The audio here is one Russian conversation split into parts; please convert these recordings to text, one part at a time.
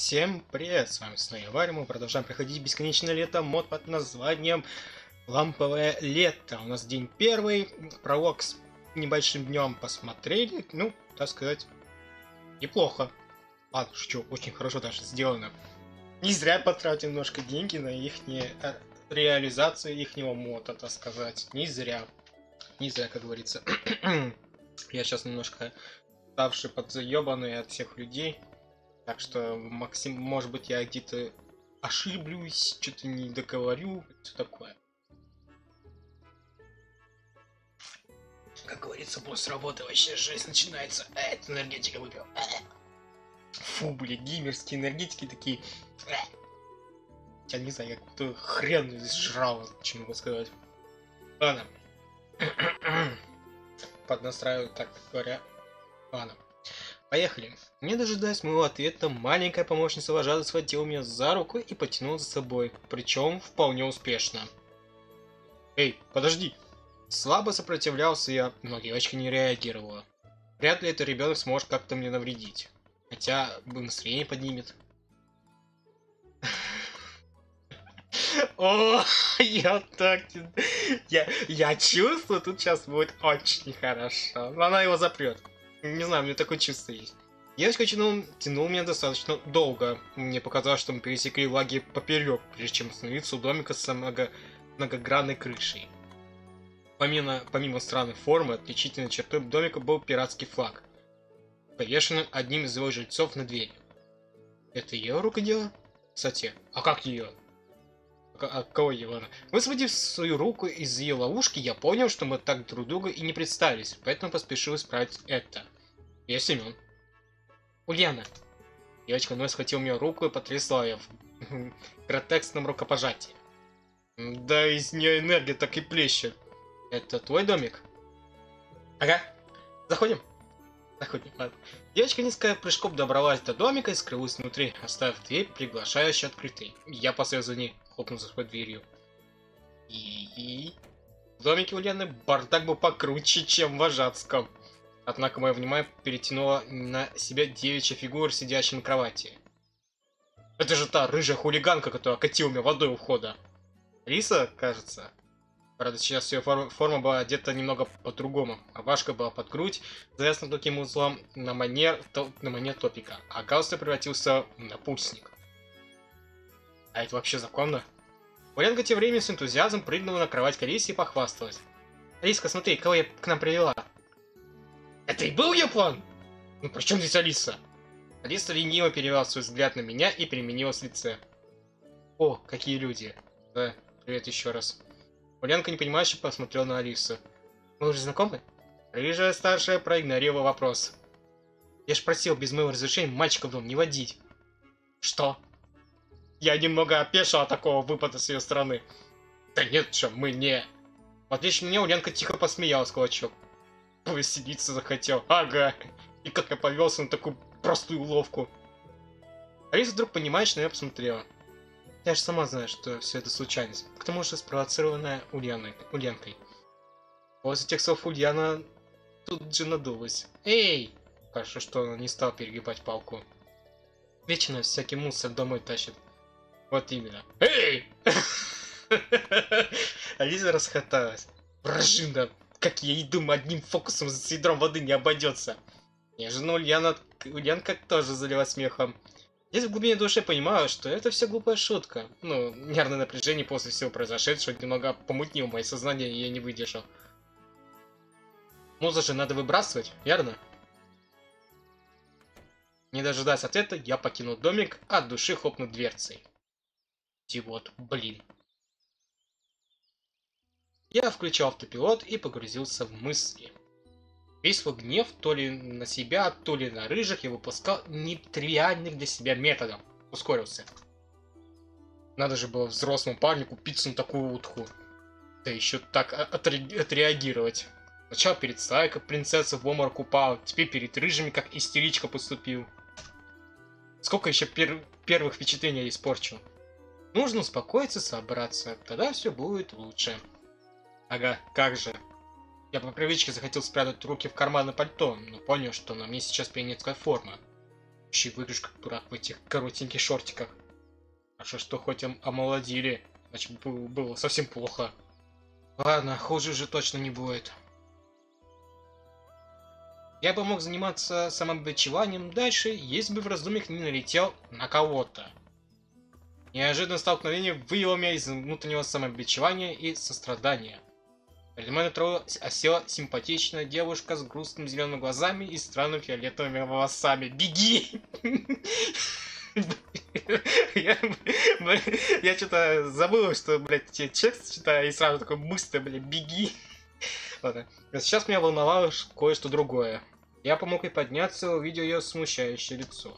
Всем привет, с вами Снайварь, мы продолжаем проходить бесконечное лето, мод под названием Ламповое лето. У нас день первый, пролог с небольшим днем посмотрели, ну, так сказать, неплохо. Ладно, шучу, очень хорошо даже сделано. Не зря потратил немножко деньги на их реализацию ихнего мода, так сказать. Не зря, как говорится. Я сейчас немножко ставший подзаебанный от всех людей. Так что, Максим, может быть, я где-то ошиблюсь, что-то не договорю, все такое. Как говорится, после работы вообще жизнь начинается. Это энергетика выпил. Фу, блин, геймерские энергетики такие. Я не знаю, я какой-то хрен сжрал, что могу сказать. Ладно. Поднастраиваю, так говоря. Ладно. Поехали. Не дожидаясь моего ответа, маленькая помощница вожатая схватила меня за руку и потянула за собой, причем вполне успешно. Эй, подожди! Слабо сопротивлялся я, но девочка не реагировала. Вряд ли этот ребенок сможет как-то мне навредить. Хотя бы настроение поднимет. О, я так... Я чувствую, тут сейчас будет очень хорошо. Она его запрет. Не знаю, у меня такое чувство есть. Девочка тянула меня достаточно долго. Мне показалось, что мы пересекли лагерь поперек, прежде чем остановиться у домика с многогранной крышей. Помимо странной формы, отличительной чертой домика был пиратский флаг, повешенный одним из его жильцов на дверь. Это ее рука дело? Кстати, а как ее? А кого его? Высвободив свою руку из ее ловушки, я понял, что мы так друг друга и не представились, поэтому поспешил исправить это. Я Семен. Ульяна. Девочка вновь схватила мою руку и потрясла ее в гротескном рукопожатии. Да из нее энергия так и плещет. Это твой домик? Ага. Заходим? Заходим, ладно. Девочка несколько прыжков добралась до домика и скрылась внутри, оставив дверь приглашающей открытой. Я последовал за ней, хлопнув за своей дверью. И в домике Ульяны бардак был покруче, чем в вожатском. Однако мое внимание перетянуло на себя девичья фигура, сидящая на кровати. Это же та рыжая хулиганка, которая окатила меня водой у входа. Лиса, кажется. Правда, сейчас ее форма была одета немного по-другому. Рубашка была под грудь, завязана таким узлом на манер топика, а галстук превратился в напульсник. А это вообще законно? Ульянка тем временем с энтузиазмом прыгнула на кровать к Алисе и похвасталась. Алиска, смотри, кого я к нам привела. Это и был ее план? Ну при чем здесь Алиса? Алиса лениво перевела свой взгляд на меня и переменилась в лице. О, какие люди. Да, привет еще раз. Ульянка непонимающе посмотрела на Алису. Мы уже знакомы? Рыжая старшая проигнорировала вопрос. Я ж просил без моего разрешения мальчика в дом не водить. Что? Я немного опешил от такого выпада с ее стороны. Да нет, что, мы не... В отличие от меня, Ульянка тихо посмеялась, кулачок. Повеселиться захотел. Ага. И как я повелся на такую простую уловку. Алиса вдруг понимаешь, на меня посмотрела. Я же сама знаю, что все это случайность. К тому же спровоцированная Ульянкой. После тех слов Ульяна тут же надулась. Эй! Хорошо, что она не стала перегибать палку. Вечно всякий мусор домой тащит. Вот именно. Эй! Алиса расхоталась. Вражина! Как я и думаю, одним фокусом с ядром воды не обойдется. Неожиданно Ульянка тоже залила смехом. Я в глубине души понимаю, что это все глупая шутка. Ну, нервное напряжение после всего произошедшего немного помутнило мое сознание, и я не выдержал. Муза же надо выбрасывать, верно? Не дожидаясь ответа, я покинул домик, а от души хлопнул дверцей. И вот, блин. Я включил автопилот и погрузился в мысли. Весь свой гнев то ли на себя, то ли на рыжих я выпускал нетривиальных для себя методом. Ускорился. Надо же было взрослому парню купиться на такую утку. Да еще так отреагировать. Сначала перед стаей, как принцесса в обморок упала, теперь перед рыжими, как истеричка поступил. Сколько еще первых впечатлений я испорчу. Нужно успокоиться, собраться, тогда все будет лучше. Ага, как же. Я по привычке захотел спрятать руки в карманы пальто, но понял, что на мне сейчас пионерская форма. Еще и выглядишь как дурак в этих коротеньких шортиках. А что хоть омолодили, значит было совсем плохо. Ладно, хуже же точно не будет. Я бы мог заниматься самобичеванием дальше, если бы в раздумьях не налетел на кого-то. Неожиданное столкновение вывело меня из внутреннего самобичевания и сострадания. Перед мной на траву осела симпатичная девушка с грустными зелеными глазами и странными фиолетовыми волосами. Беги! Я что-то забыл, что, блядь, текст читаю, и сразу такой быстро, блядь, беги. Ладно. Сейчас меня волновало кое-что другое. Я помог ей подняться и увидел ее смущающее лицо.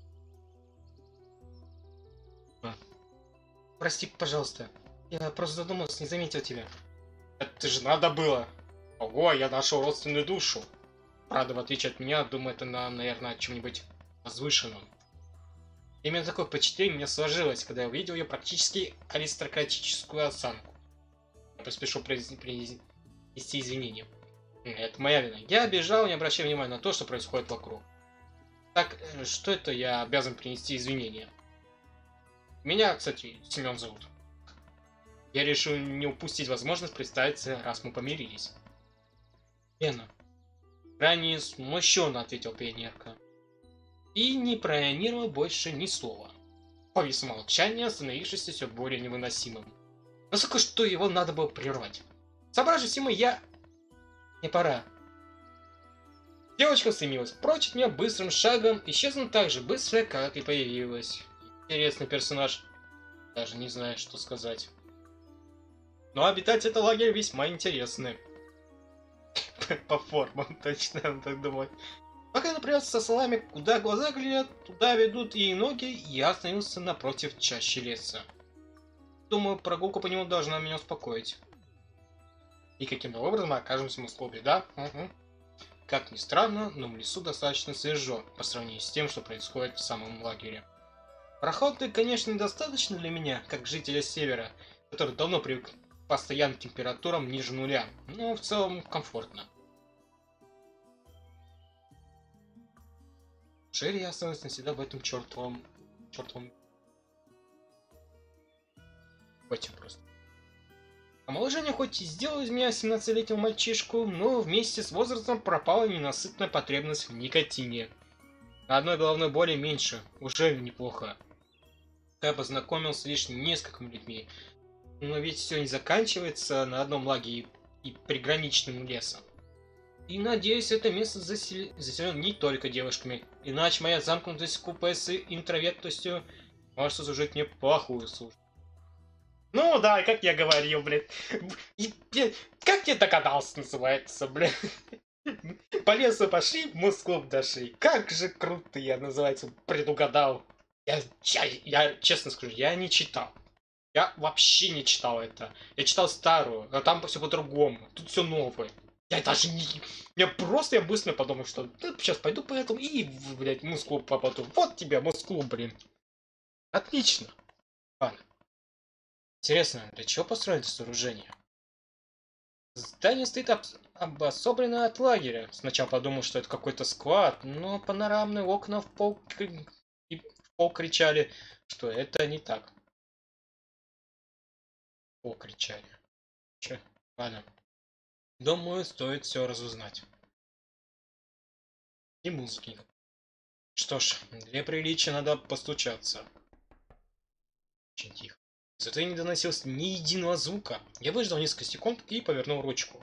Прости, пожалуйста. Я просто задумался, не заметил тебя. Это же надо было. Ого, я нашел родственную душу. Правда, в отличие от меня, думаю, это, наверное, о чем-нибудь возвышенном. Именно такое впечатление у меня сложилось, когда я увидел ее практически аристократическую осанку. Я поспешил принести извинения. Это моя вина. Я бежал, не обращая внимания на то, что происходит вокруг. Так, что это я обязан принести извинения? Меня, кстати, Семен зовут. Я решил не упустить возможность представиться, раз мы помирились. Лена. Крайне смущенно ответил пионерка. И не проанировал больше ни слова. Повисло молчание, становившееся все более невыносимым. Настолько, что его надо было прервать. Собравшись ему, мне пора. Девочка стремилась прочь от меня быстрым шагом, исчезнув так же быстро, как и появилась. Интересный персонаж. Даже не знаю, что сказать. Но обитать это лагерь весьма интересный. По формам, точно, он так думает. Пока например, со словами «куда глаза глядят, туда ведут и ноги», я остановился напротив чащи леса. Думаю, прогулка по нему должна меня успокоить. И каким-то образом окажемся мы в клубе, да? Угу. Как ни странно, но в лесу достаточно свежо, по сравнению с тем, что происходит в самом лагере. Прохладно, конечно, недостаточно для меня, как жителя севера, который давно привык к постоянным температурам ниже нуля, но в целом комфортно. Шерри я останусь навсегда в этом чертовом... В этим просто. Омоложение хоть и сделало из меня 17-летнего мальчишку, но вместе с возрастом пропала ненасытная потребность в никотине. На одной головной боли меньше, уже неплохо. Я познакомился с лишь несколькими людьми, но ведь все не заканчивается на одном лагере и приграничным лесом. И надеюсь, это место заселено не только девушками, иначе моя замкнутость купе с интровертностью может сослужить мне плохую службу. Ну да, как я говорил, блядь. Как я догадался, называется, блядь. По лесу пошли, в мусклуб дошли. Как же круто я, называется, предугадал. Я честно скажу, я не читал. Я вообще не читал это. Я читал старую, а там все по-другому. Тут все новое. Я даже не... Я быстро подумал, что да, сейчас пойду по этому и, блядь, мусклуб попаду. Вот тебе мусклуб, блин. Отлично. Ладно. Интересно, для чего построили это сооружение? Здание стоит обособлено от лагеря. Сначала подумал, что это какой-то склад, но панорамные окна в пол кричали, что это не так. В пол кричали. Че? Ладно. Думаю, стоит все разузнать. И музыки. Что ж, для приличия надо постучаться. Очень тихо. Зато не доносилось ни единого звука. Я выждал несколько секунд и повернул ручку.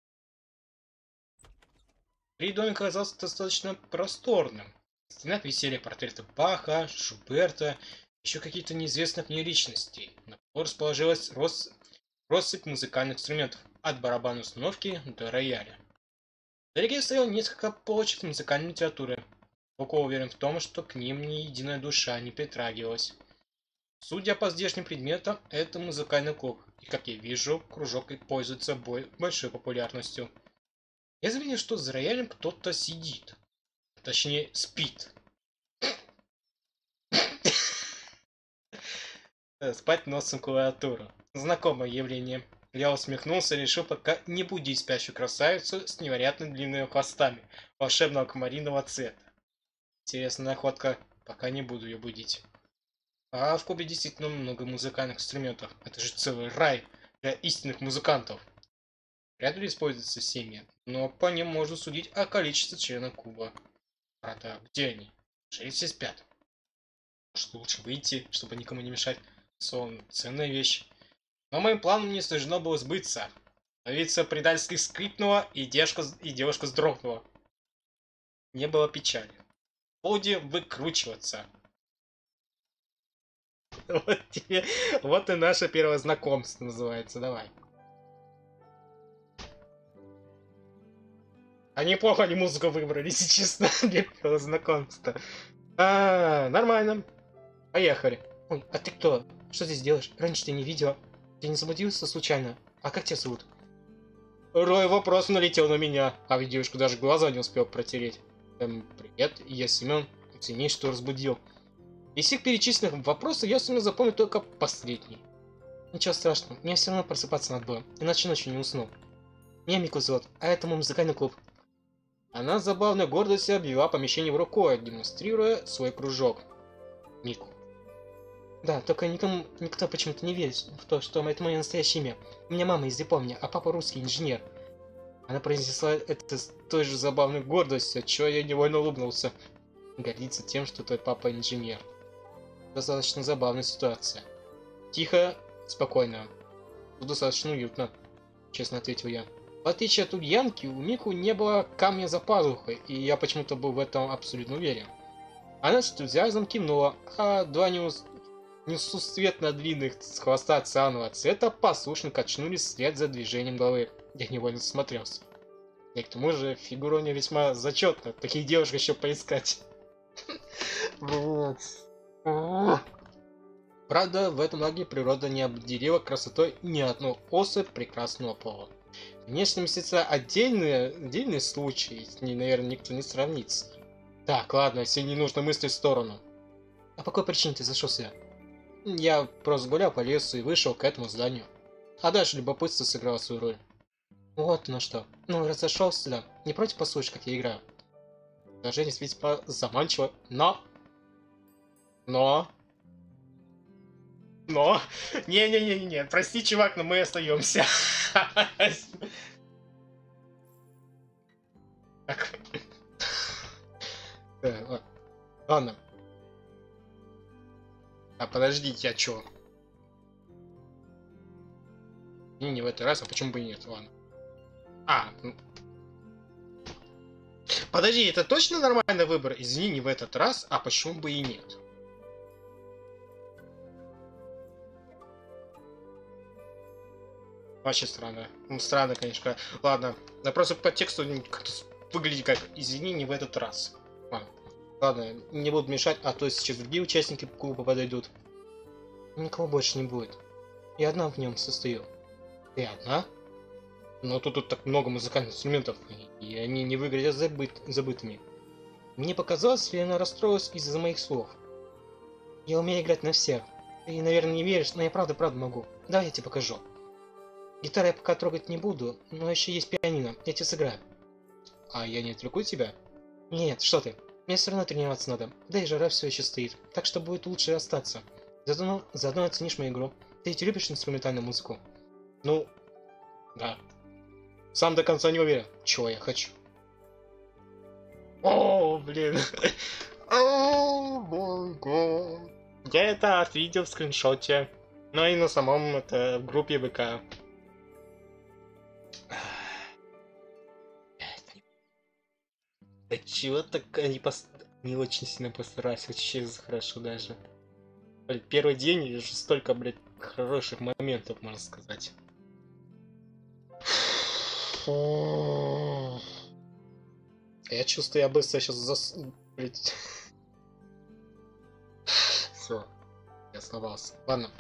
Домик оказался достаточно просторным. В стенах висели портреты Баха, Шуберта, еще какие-то неизвестных мне личностей. На полу расположилась россыпь музыкальных инструментов, от барабанной установки до рояля. Вдалеке стояло несколько полочек музыкальной литературы. Глубоко уверен в том, что к ним ни единая душа не притрагивалась. Судя по здешним предметам, это музыкальный клуб, и, как я вижу, кружок пользуется большой популярностью. Я заметил, что за роялем кто-то сидит. Точнее, спит. Спать носом клавиатуру. Знакомое явление. Я усмехнулся и решил пока не будить спящую красавицу с невероятно длинными хвостами волшебного комариного цвета. Интересная находка. Пока не буду ее будить. А в клубе действительно много музыкальных инструментов. Это же целый рай для истинных музыкантов. Вряд ли используются семьи, но по ним можно судить о количестве членов клуба. Правда, где они? Жили все спят. Может, лучше выйти, чтобы никому не мешать. Сон — ценная вещь. Но моим планом не суждено было сбыться. Ловица предательски скрипнула, и девушка вздрогнула. Не было печали. Полди выкручиваться. Вот тебе, вот и наше первое знакомство называется, давай. А неплохо они музыку выбрали, если честно, для первого знакомства. Нормально. Поехали. Ой, а ты кто? Что здесь делаешь? Раньше ты не видела. Ты не заблудился случайно? А как тебя зовут? Рой вопрос налетел на меня, а ведь девушка даже глаза не успел протереть. Привет, я Семен. Извини, что разбудил. Из всех перечисленных вопросов я сумел запомнить только последний. Ничего страшного, мне все равно просыпаться надо было, иначе ночью не усну. Меня Мику зовут, а это мой музыкальный клуб. Она забавной гордостью обвела помещение в рукой, демонстрируя свой кружок. Мику. Да, только никто почему-то не верит в то, что это мое настоящее имя. У меня мама из Японии, а папа русский инженер. Она произнесла это с той же забавной гордостью, отчего я невольно улыбнулся. Гордится тем, что твой папа инженер. Достаточно забавная ситуация. Тихо, спокойно. Тут достаточно уютно, честно ответил я. В отличие от Ульянки, у Мику не было камня за пазухой, и я почему-то был в этом абсолютно уверен. Она с энтузиазмом кивнула, а два несусветно длинных с хвоста цианового цвета послушно качнулись вслед за движением головы. Я невольно смотрелся. И к тому же фигура у нее весьма зачетная, таких девушек еще поискать. Правда, в этом лагере природа не обделила красотой ни одну особь прекрасного пола. Конечно, месяца отдельные случаи, с ней, наверное, никто не сравнится. Так, ладно, все ненужные мысли в сторону. А по какой причине ты зашел сюда? Я просто гулял по лесу и вышел к этому зданию. А дальше любопытство сыграло свою роль. Вот на что. Ну, раз зашел сюда, не против послушать, как я играю? Предложение весьма заманчиво, но... Не-не-не-не, прости, чувак, но мы остаемся. Ладно. А подождите, а чё? Не в этот раз, а почему бы и нет? Ладно. Подожди, это точно нормальный выбор? Извини, не в этот раз, а почему бы и нет? Вообще странно. Ну, странно, конечно. Ладно. Да просто по тексту как-то выглядит как «извини, не в этот раз». Ладно, не буду мешать, а то сейчас другие участники клуба подойдут. Никого больше не будет. Я одна в нем состою. Ты одна? Но тут так много музыкальных инструментов, и они не выглядят забытыми. Мне показалось, или она расстроилась из-за моих слов. Я умею играть на всех. Ты, наверное, не веришь, но я правда могу. Давай я тебе покажу. Гитару я пока трогать не буду, но еще есть пианино, я тебе сыграю. А я не отвлеку тебя? Нет, что ты. Мне все равно тренироваться надо, да и жара все еще стоит, так что будет лучше остаться. Заодно оценишь мою игру. Ты ведь любишь инструментальную музыку? Ну, да. Сам до конца не уверен, чего я хочу. О, блин. О, мой год. Я это отвидел в скриншоте. Ну и на самом это в группе ВК. Да чего так они не очень сильно постарались, вообще хорошо даже. Блин, первый день и уже столько, блядь, хороших моментов, можно сказать. Я чувствую, я быстро сейчас блядь. Все, я сломался. Ладно.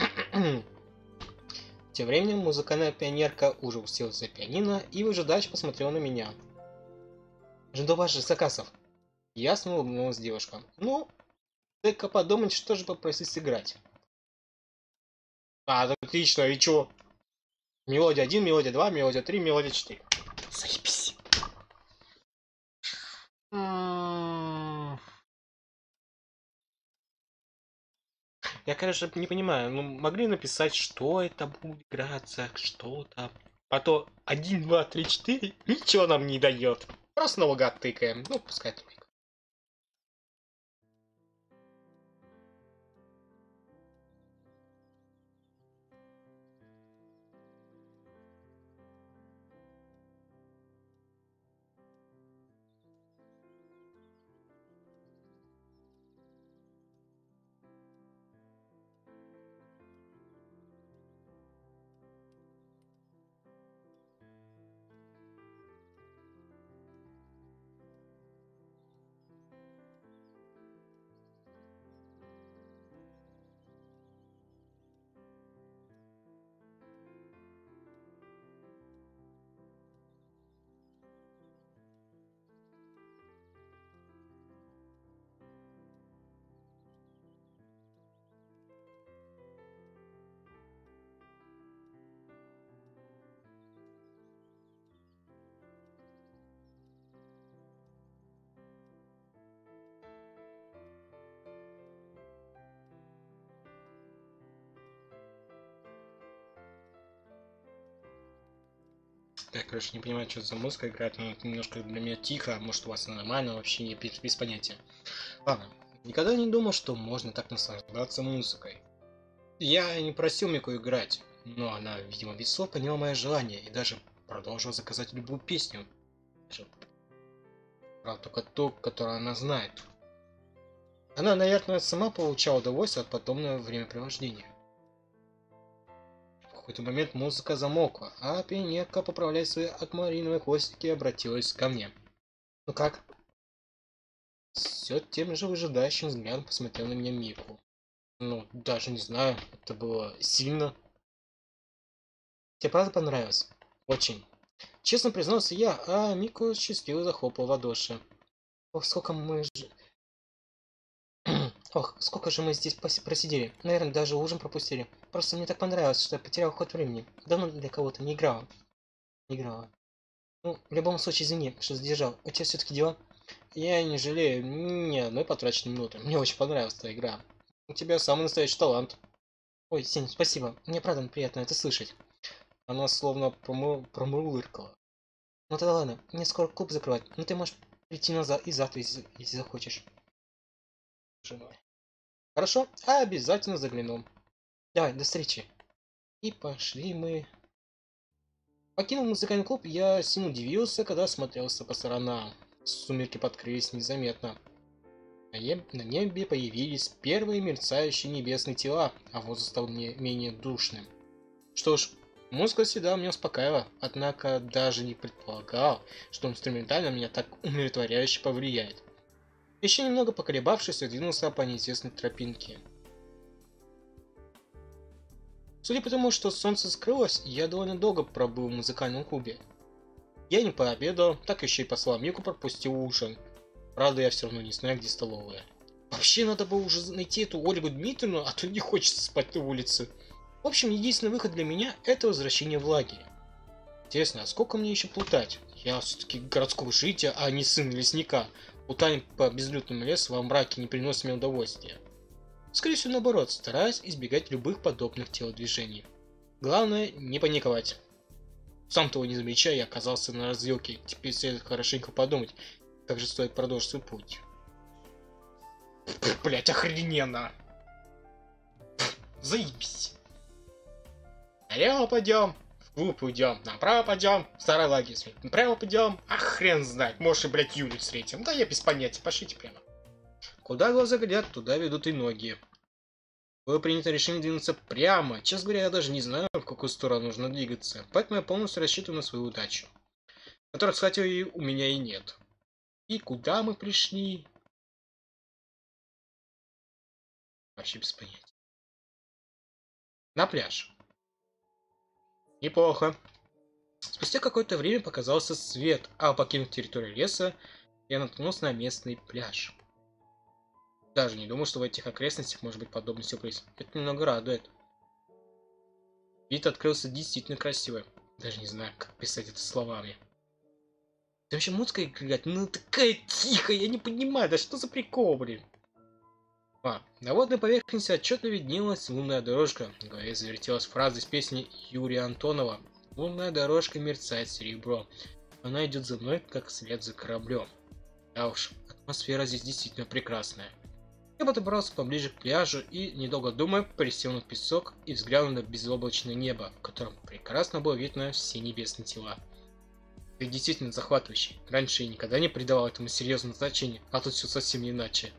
Тем временем музыкальная пионерка уже уселась за пианино и выжидающе посмотрела на меня. Жду ваших заказов. Ясно улыбнулась девушка. Ну, только подумать, что же попросить сыграть. Отлично, и чё? Мелодия 1, мелодия 2, мелодия 3, мелодия 4. Заебись. Я, конечно, не понимаю, ну могли написать, что это будет играться, что там. А то 1, 2, 3, 4 ничего нам не дает. Просто наугад тыкаем. Ну, пускай тройка. Я, короче, не понимаю, что за музыка играет, но это немножко для меня тихо, может у вас нормально, вообще не без понятия. Ладно, никогда не думал, что можно так наслаждаться музыкой. Я не просил Мику играть, но она, видимо, без слов поняла мое желание и даже продолжила заказать любую песню. Правда, только ту, которую она знает. Она, наверное, сама получала удовольствие от подобного времяпровождения. В какой-то момент музыка замолкла, а пионерка, поправляя свои аквамариновые хвостики, обратилась ко мне. Ну как? Все тем же выжидающим взглядом посмотрел на меня Мику. Ну, даже не знаю, это было сильно. Тебе правда понравилось? Очень. Честно признался я, а Мику счастливо захлопал в ладоши. Ох, Ох, сколько же мы здесь просидели. Наверное, даже ужин пропустили. Просто мне так понравилось, что я потерял ход времени. Давно для кого-то не играла. Не играла. Ну, в любом случае, извини, что задержал. У тебя все-таки дела? Я не жалею ни одной потраченной минуты. Мне очень понравилась твоя игра. У тебя самый настоящий талант. Ой, Сень, спасибо. Мне правда приятно это слышать. Она словно промурлыкала. Ну тогда ладно, мне скоро клуб закрывать. Но ты можешь прийти назад и завтра, если захочешь. Женой. Хорошо, обязательно загляну. Давай, до встречи. И пошли мы. Покинув музыкальный клуб, я сильно удивился, когда осмотрелся по сторонам. Сумерки подкрылись незаметно. На небе появились первые мерцающие небесные тела, а воздух стал менее душным. Что ж, музыка всегда меня успокаивала, однако даже не предполагал, что инструментально меня так умиротворяюще повлияет. Еще немного поколебавшись, я двинулся по неизвестной тропинке. Судя по тому, что солнце скрылось, я довольно долго пробыл в музыкальном клубе. Я не пообедал, так еще и послал Мику пропустил ужин. Правда, я все равно не знаю, где столовая. Вообще надо было уже найти эту Ольгу Дмитриевну, а то не хочется спать на улице. В общем, единственный выход для меня — это возвращение в лагерь. Интересно, а сколько мне еще плутать? Я все-таки городского жителя, а не сын лесника. Плутание по безлюдному лесу во мраке не приносит мне удовольствия. Скорее всего, наоборот, стараюсь избегать любых подобных телодвижений. Главное, не паниковать. Сам того не замечая, я оказался на развилке. Теперь следует хорошенько подумать, как же стоит продолжить свой путь. Блять, охрененно! Заебись! Налево пойдем, в клуб уйдем, направо пойдем, в старый лагерь встретим, направо пойдем, а хрен знает, может и, блять, Юлю встретим. Да я без понятия, пошлите прямо. Куда глаза глядят, туда ведут и ноги. Было принято решение двинуться прямо. Честно говоря, я даже не знаю, в какую сторону нужно двигаться, поэтому я полностью рассчитываю на свою удачу, которой, кстати, у меня и нет. И куда мы пришли? Вообще без понятия. На пляж. Неплохо. Спустя какое-то время показался свет, а покинув территорию леса, я наткнулся на местный пляж. Даже не думал, что в этих окрестностях может быть подобный сюрприз. Это немного радует. Вид открылся действительно красивый. Даже не знаю, как писать это словами. Там вообще музыка играть, ну такая тихая, я не понимаю, да что за прикол, блин. На водной поверхности отчетливо виднелась лунная дорожка. В голове завертелась фраза из песни Юрия Антонова. «Лунная дорожка мерцает серебром. Она идет за мной, как след за кораблем». Да уж, атмосфера здесь действительно прекрасная. Я подобрался поближе к пляжу и, недолго думая, присел на песок и взглянул на безоблачное небо, в котором прекрасно было видно все небесные тела. Это действительно захватывающий. Раньше я никогда не придавал этому серьезного значения, а тут все совсем иначе.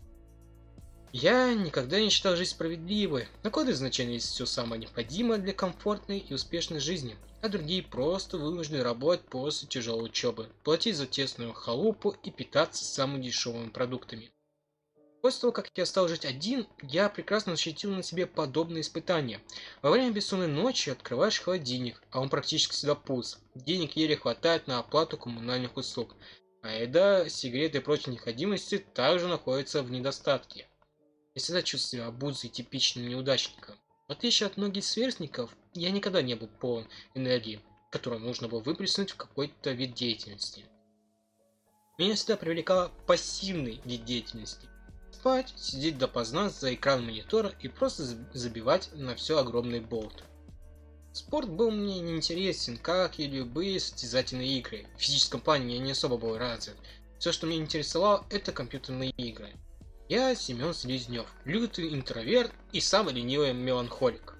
Я никогда не считал жизнь справедливой. На коды значения есть все самое необходимое для комфортной и успешной жизни, а другие просто вынуждены работать после тяжелой учебы, платить за тесную халупу и питаться самыми дешевыми продуктами. После того, как я стал жить один, я прекрасно ощутил на себе подобные испытания. Во время бессонной ночи открываешь холодильник, а он практически всегда пуст. Денег еле хватает на оплату коммунальных услуг. А еда, сигареты и прочие необходимости также находятся в недостатке. Я всегда чувствую себя обузой и типичным неудачником. В отличие от многих сверстников, я никогда не был полон энергии, которую нужно было выплеснуть в какой-то вид деятельности. Меня всегда привлекал пассивный вид деятельности. Спать, сидеть допоздна за экраном монитора и просто забивать на все огромный болт. Спорт был мне неинтересен, как и любые состязательные игры. В физическом плане я не особо был развит. Все, что меня интересовало, это компьютерные игры. Я Семен Селезнев, лютый интроверт и самый ленивый меланхолик.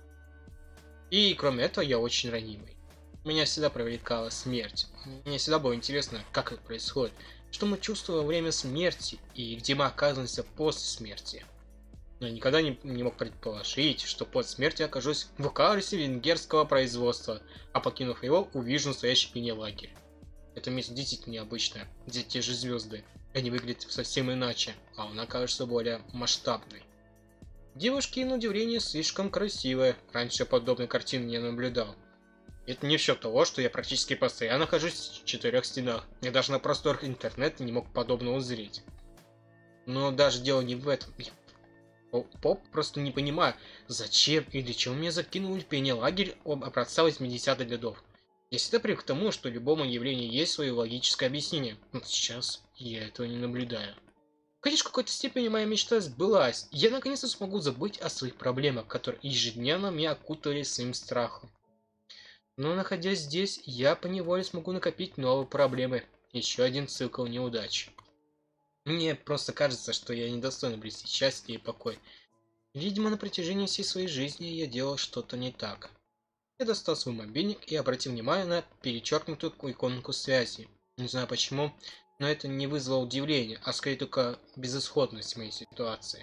И кроме этого я очень ранимый. Меня всегда привлекала смерть. Мне всегда было интересно, как это происходит, что мы чувствуем во время смерти и где мы оказываемся после смерти. Но я никогда не мог предположить, что после смерти окажусь в Укарисе венгерского производства, а покинув его, увижу настоящий пене-лагерь. Это место действительно необычное, где те же звезды. Они выглядят совсем иначе, а она кажется более масштабной. Девушки, на удивление, слишком красивые. Раньше подобной картины не наблюдал. Это не в счет того, что я практически постоянно нахожусь в четырех стенах. Я даже на просторах интернета не мог подобного узреть. Но даже дело не в этом. Я просто не понимаю, зачем и для чего меня закинули в пене-лагерь образца 80-х годов. Я всегда привык к тому, что любому явлению есть свое логическое объяснение. Но сейчас я этого не наблюдаю. Конечно, в какой-то степени моя мечта сбылась. Я наконец-то смогу забыть о своих проблемах, которые ежедневно меня окутывали своим страхом. Но находясь здесь, я поневоле смогу накопить новые проблемы. Еще один цикл неудач. Мне просто кажется, что я недостоин обрести счастье и покой. Видимо, на протяжении всей своей жизни я делал что-то не так. Я достал свой мобильник и обратил внимание на перечеркнутую иконку связи. Не знаю почему, но это не вызвало удивления, а скорее только безысходность моей ситуации.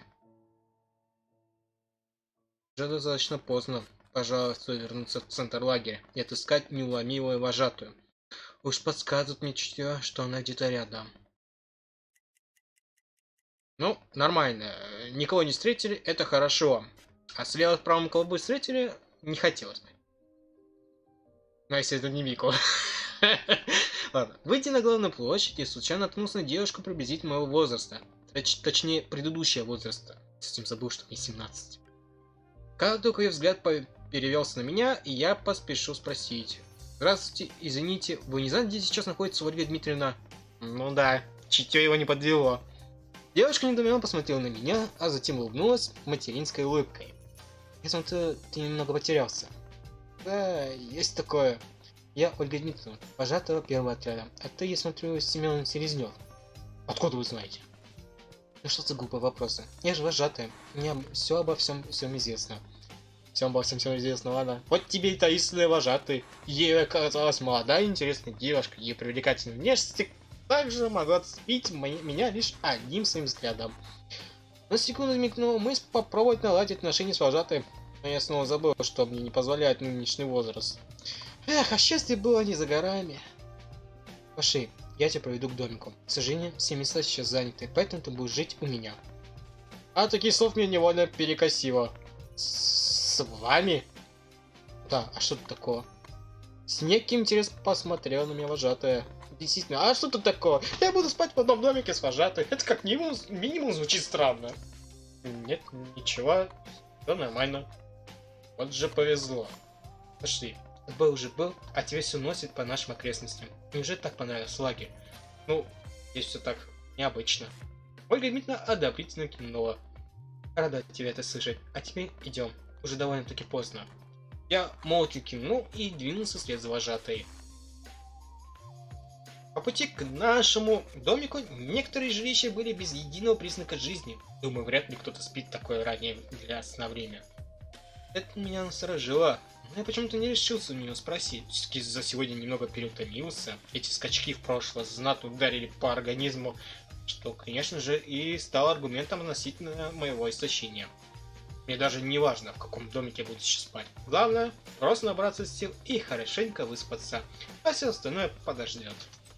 Уже достаточно поздно. Пожалуй, стоит вернуться в центр лагеря и отыскать неуломимую вожатую. Уж подсказывает мне чутье, что она где-то рядом. Ну, нормально. Никого не встретили, это хорошо. А слева от правым колбы встретили, не хотелось бы. Но если это не Мико. Ладно. Выйдя на главную площадь, я случайно наткнулся на девушку приблизительно моего возраста. Точнее, предыдущего возраста. Совсем забыл, что мне 17. Как только ее взгляд перевелся на меня, и я поспешил спросить. Здравствуйте, извините, вы не знаете, где сейчас находится Ольга Дмитриевна? Ну да, чутье его не подвело. Девушка недоуменно посмотрела на меня, а затем улыбнулась материнской улыбкой. Я смотрю, ты немного потерялся. Да, есть такое. Я Ольга Дмитриевна, вожатого первого отряда. А ты, я смотрю, Семен Селезнев. Откуда вы знаете? Ну что за глупые вопросы? Я же вожатая. Мне все обо всем известно. Всем обо всем известно, ладно. Вот тебе и таинственный вожатый. Ей оказалась молодая интересная девушка. Ее привлекательной внешности также могла сбить меня лишь одним своим взглядом. На секунду мигнула мысль попробовать наладить отношения с вожатой. Но я снова забыл, что мне не позволяет нынешний возраст. Эх, а счастье было не за горами. Пошли, я тебя проведу к домику. К сожалению, все места сейчас заняты, поэтому ты будешь жить у меня. А таких слов меня невольно перекосило. С вами? Да, а что тут такого? С неким интересом посмотрела на меня вожатая. Действительно, а что тут такого? Я буду спать в одном домике с вожатой. Это как минимум звучит странно. Нет, ничего. Да нормально. Вот же повезло. Пошли. Был уже был, а тебе все носит по нашим окрестностям. Неужели так понравился лагерь? Ну, здесь все так необычно. Ольга Дмитриевна одобрительно кивнула. Рада тебя это слышать. А теперь идем. Уже довольно-таки поздно. Я молча кивнул и двинулся вслед за вожатой. По пути к нашему домику некоторые жилища были без единого признака жизни. Думаю, вряд ли кто-то спит такое раннее для сна время. Это меня насторожило. Но я почему-то не решился у нее спросить. Все-таки за сегодня немного переутомился. Эти скачки в прошлое знатно ударили по организму, что, конечно же, и стало аргументом относительно моего истощения. Мне даже не важно, в каком домике я буду сейчас спать. Главное, просто набраться сил и хорошенько выспаться, а все остальное подождет.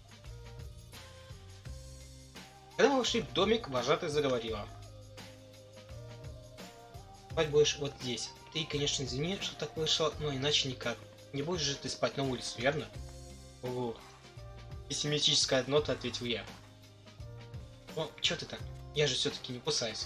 Когда мы вошли в домик, вожатая заговорила. Спать будешь вот здесь. Ты, конечно, извини, что так вышло, но иначе никак. Не будешь же ты спать на улице, верно? Угу. Пессимистическая нота, ответил я. Ну, чё ты так? Я же все-таки не кусаюсь.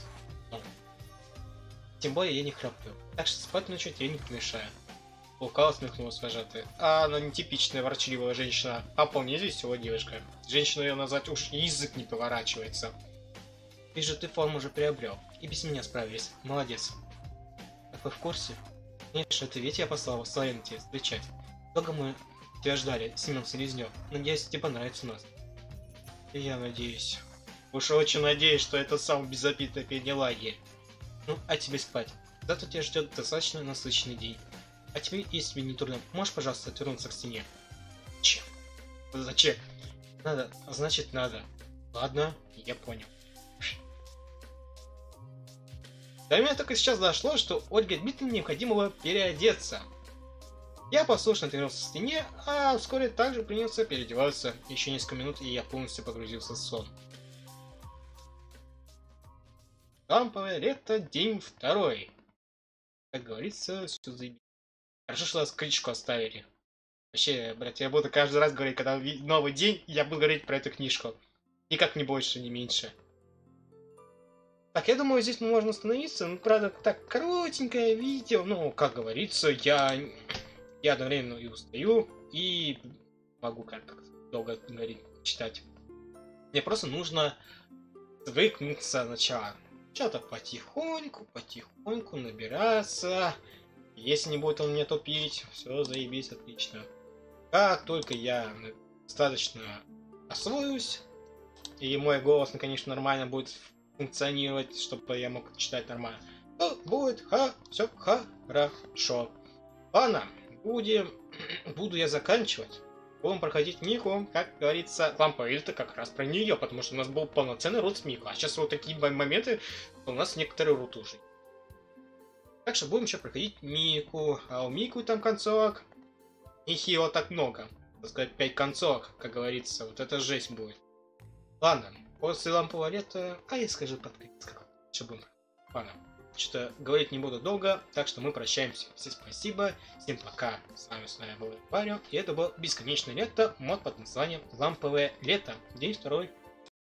Тем более я не храплю. Так что спать ночью тебе не помешаю. Лукаво смехнулась вожатая. А она не типичная ворчливая женщина, а вполне веселая девушка. Женщину ее назвать уж язык не поворачивается. Вижу, ты форму уже приобрел. И без меня справились. Молодец. Так вы в курсе? Конечно, ты ведь я послал Славяна тебя встречать. Долго мы тебя ждали, Семен Селезнев. Надеюсь, тебе понравится у нас. И я надеюсь. Уж очень надеюсь, что это самый безобидный лагерь. Ну, а тебе спать. Завтра тебя ждет достаточно насыщенный день. А тебе, если тебе не трудно, можешь, пожалуйста, отвернуться к стене? Чем? Зачем? Надо, значит надо. Ладно, я понял. До меня только сейчас дошло, что Ольге Дмитриевне необходимо было переодеться. Я послушно отвернулся к стене, а вскоре также принялся переодеваться. Еще несколько минут, и я полностью погрузился в сон. Ламповое лето, день второй. Как говорится, все заебись. Хорошо, что нас критику оставили. Вообще, братья, я буду каждый раз говорить, когда новый день, я буду говорить про эту книжку. Никак не больше, не меньше. Так, я думаю, здесь мы можем остановиться. Ну, правда, так, коротенькое видео. Ну, как говорится, я одновременно и устаю, и могу как-то долго говорить, читать. Мне просто нужно свыкнуться сначала. Что-то потихоньку набираться. Если не будет он меня тупить, все заебись, отлично. Как только я достаточно освоюсь, и мой голос, конечно, нормально будет функционировать, чтобы я мог читать нормально, то будет все хорошо. Ладно, буду я заканчивать. Будем проходить Мику, как говорится, ламповое лето как раз про нее, потому что у нас был полноценный рут с Мику. А сейчас вот такие моменты, у нас некоторые рут уже. Так что будем еще проходить Мику. А у Мику там концовок. Их его так много. Так сказать, 5 концовок, как говорится. Вот это жесть будет. Ладно, после лампового лета. А я скажу подписку. Что будем. Ладно. Что-то говорить не буду долго, так что мы прощаемся. Всем спасибо, всем пока. С вами был Варю, и это было бесконечное лето, мод под названием Ламповое лето, день второй.